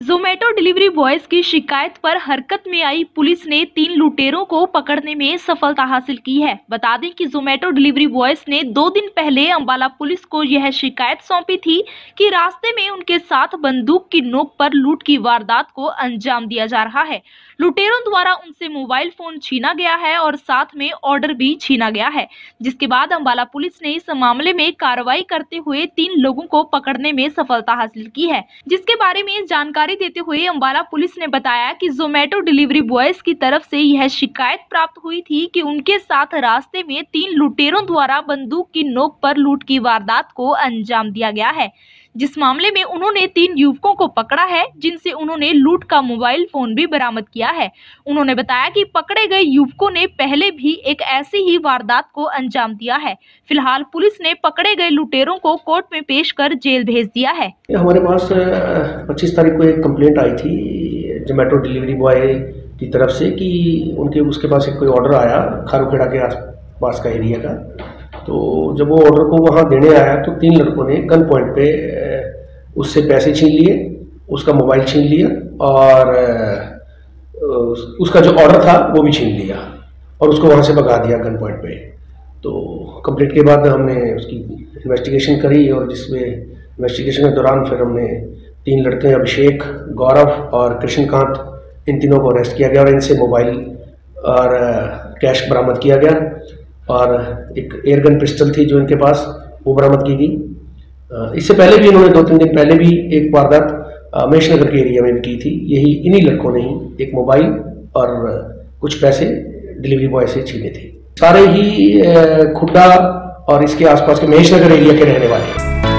Zomato delivery boys की शिकायत पर हरकत में आई पुलिस ने 3 लुटेरों को पकड़ने में सफलता हासिल की है। बता दें कि जोमेटो डिलीवरी बॉयज ने 2 दिन पहले अंबाला पुलिस को यह शिकायत सौंपी थी कि रास्ते में उनके साथ बंदूक की नोक पर लूट की वारदात को अंजाम दिया जा रहा है। लुटेरों द्वारा उनसे मोबाइल फोन छीना गया है और साथ में ऑर्डर भी छीना गया है, जिसके बाद अंबाला पुलिस ने इस मामले में कार्रवाई करते हुए 3 लोगों को पकड़ने में सफलता हासिल की है। जिसके बारे में जानकारी देते हुए अंबाला पुलिस ने बताया कि जोमेटो डिलीवरी बॉयज की तरफ से यह शिकायत प्राप्त हुई थी कि उनके साथ रास्ते में 3 लुटेरों द्वारा बंदूक की नोक पर लूट की वारदात को अंजाम दिया गया है, जिस मामले में उन्होंने 3 युवकों को पकड़ा है, जिनसे उन्होंने लूट का मोबाइल फोन भी बरामद किया है। उन्होंने बताया कि पकड़े गए युवकों ने पहले भी एक ऐसी ही वारदात को अंजाम दिया है। फिलहाल पुलिस ने पकड़े गए लुटेरों को कोर्ट में पेश कर जेल भेज दिया है। हमारे पास 25 तारीख को एक कंप्लेंट आई थी जोमेटो डिलीवरी बॉय की तरफ से कि उसके पास एक कोई ऑर्डर आया खारूखेड़ा के आस पास का एरिया का। तो जब वो ऑर्डर को वहाँ देने आया तो 3 लड़कों ने गन पॉइंट पे उससे पैसे छीन लिए, उसका मोबाइल छीन लिया और उसका जो ऑर्डर था वो भी छीन लिया और उसको वहाँ से भगा दिया गन पॉइंट पे। तो कंप्लीट के बाद हमने उसकी इन्वेस्टिगेशन करी और जिसमें इन्वेस्टिगेशन के दौरान फिर हमने 3 लड़के अभिषेक, गौरव और कृष्णकांत, इन तीनों को अरेस्ट किया गया और इनसे मोबाइल और कैश बरामद किया गया और एक एयरगन पिस्टल थी जो इनके पास, वो बरामद की गई। इससे पहले भी इन्होंने 2-3 दिन पहले भी एक वारदात महेशनगर के एरिया में भी की थी। यही इन्हीं लड़कों ने ही एक मोबाइल और कुछ पैसे डिलीवरी बॉय से छीने थे। सारे ही खुड्डा और इसके आसपास के महेशनगर एरिया के रहने वाले हैं।